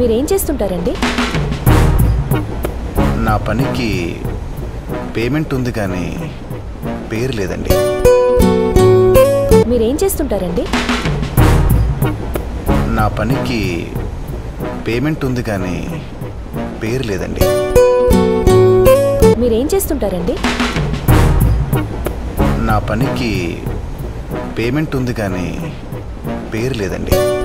మీరేం చేస్తుంటారండి? నా పనికి పేమెంట్ ఉంది కానీ పేరు లేదండి. మీరేం చేస్తుంటారండి? నా పనికి పేమెంట్ ఉంది కానీ పేరు లేదండి. మీరేం చేస్తుంటారండి? నా పనికి పేమెంట్ ఉంది కానీ పేరు లేదండి.